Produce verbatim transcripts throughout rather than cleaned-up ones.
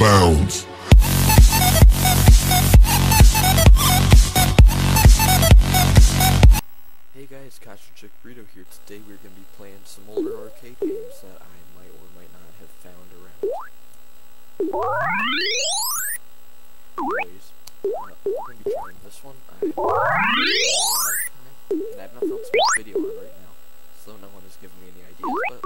bounds. Hey guys, Cash Chick Burrito here. Today we're going to be playing some older arcade games that I might or might not have found around. Anyways, uh, we're going to be trying this one. I haven't played it in a long time, and I have nothing else to make a video on right now, so no one has given me any ideas, but...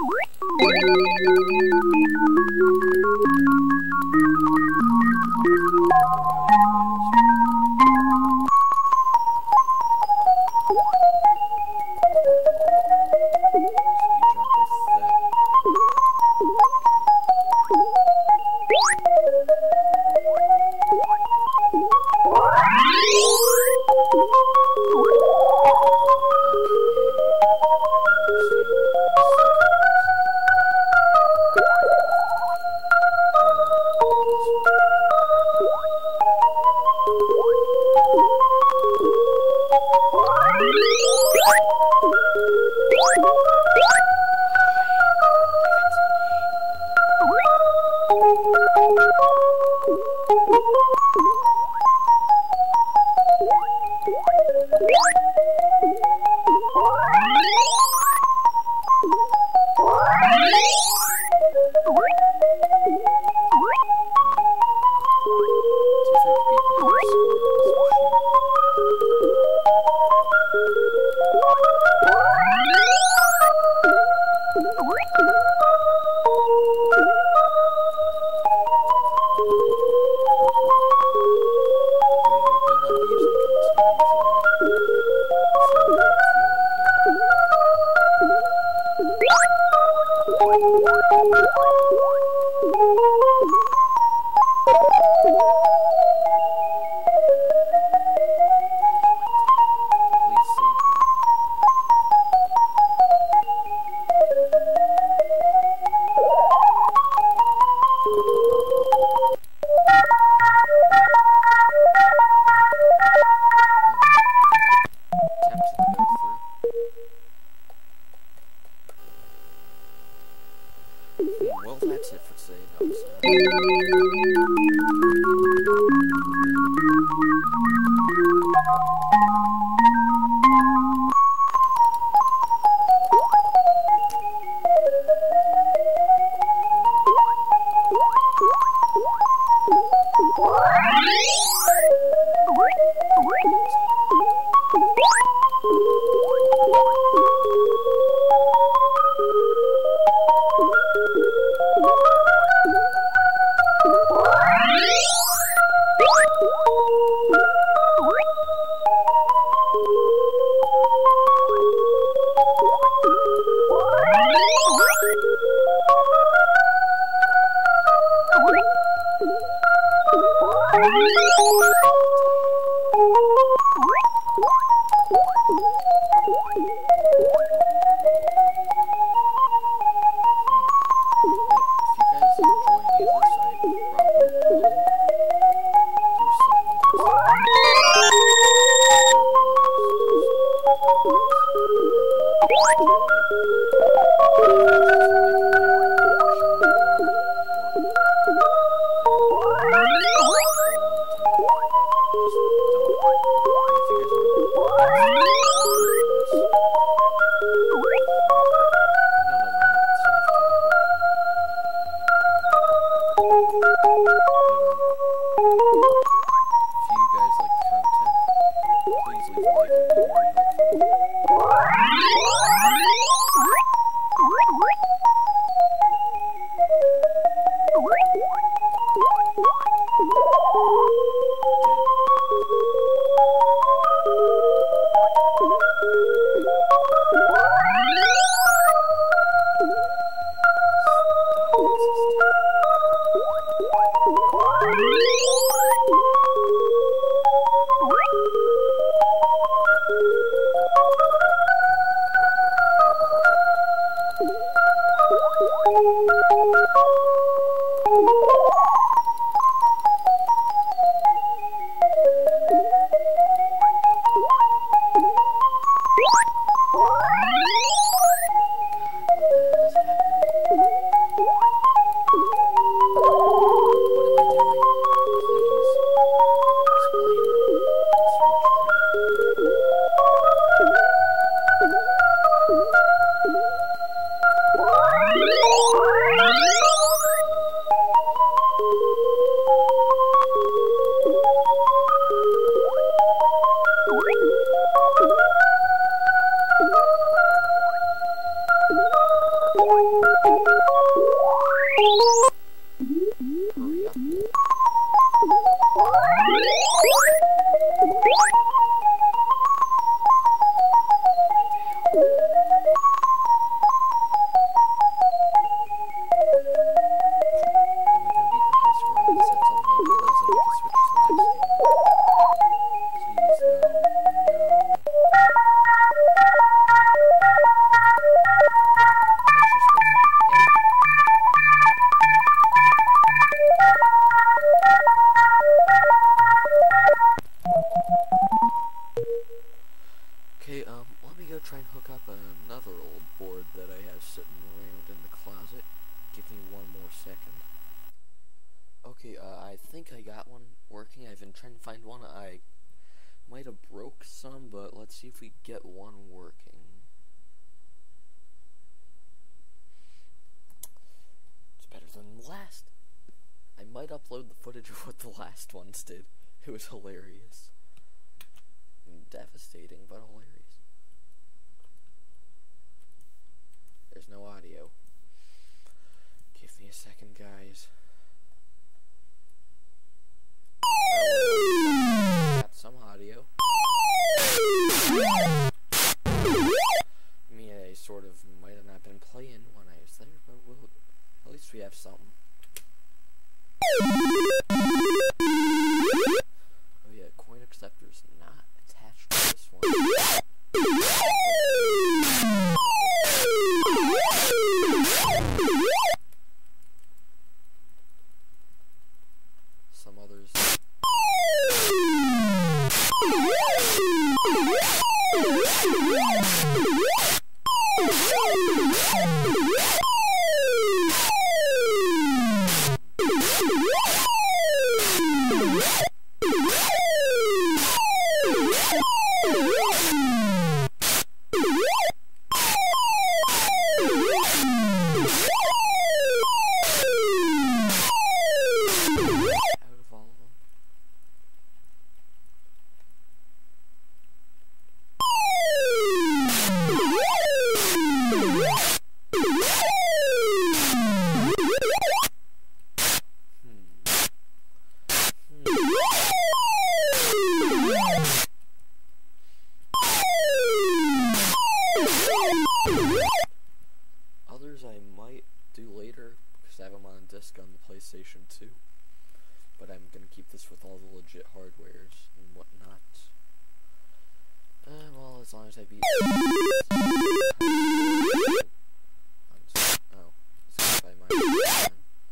Well, that's it for today. No, Hurry up. Okay, um, let me go try and hook up another old board that I have sitting around in the closet. Give me one more second. Okay, uh, I think I got one working. I've been trying to find one. I might have broke some, but let's see if we get one working. It's better than the last. I might upload the footage of what the last ones did. It was hilarious. Devastating, but hilarious. There's no audio. Give me a second, guys. Oh, got some audio. I mean, I sort of might have not been playing when I was there, but we'll, at least we have something. Oh yeah, coin acceptor's not attached to this one. Some others. Others I might do later, because I have them on disc on the PlayStation two. But I'm going to keep this with all the legit hardwares and whatnot. Uh, well, as long as I beat... Oh, it's by my...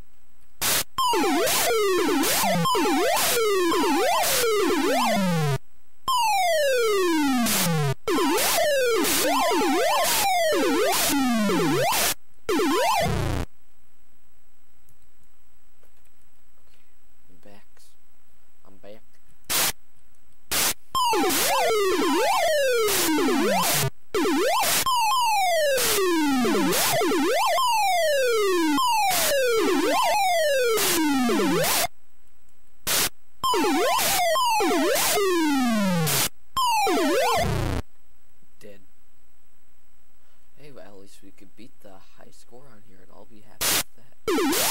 Dead. Hey, well, at least we could beat the high score on here, and I'll be happy with that.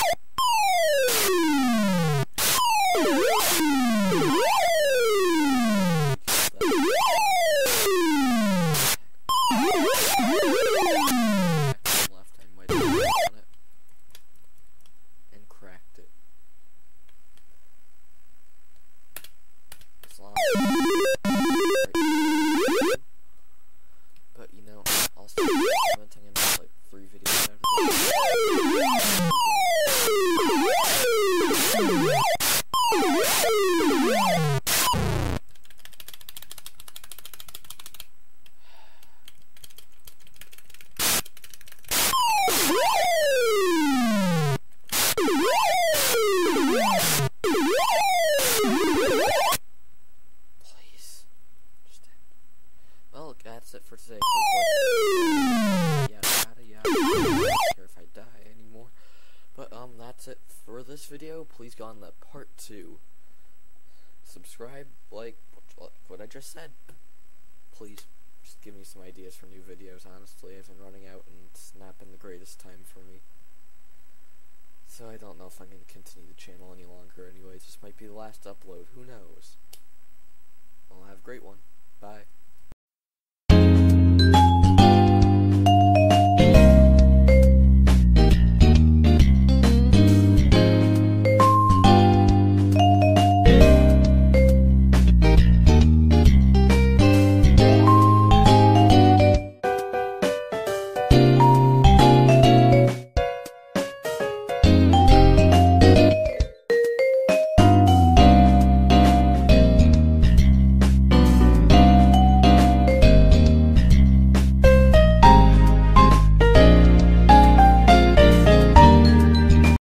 Left, I might have done it and cracked it. As long but you know, I'll start commenting in like three videos out of this. Please. Just well, that's it for today. Yada yada yada. I don't care if I die anymore. But um, that's it for this video. Please go on to part two. Subscribe, like what, what I just said. Please, just give me some ideas for new videos. Honestly, I've been running out, and it's not been the greatest time for me. know if I'm going to continue the channel any longer anyways. This might be the last upload. Who knows? Well, have a great one. Bye.